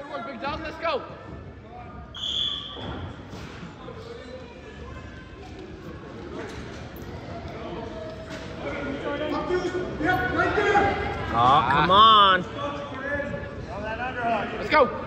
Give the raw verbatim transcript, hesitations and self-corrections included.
Good one, Big Dog. Let's go. Oh, come on. Let's go.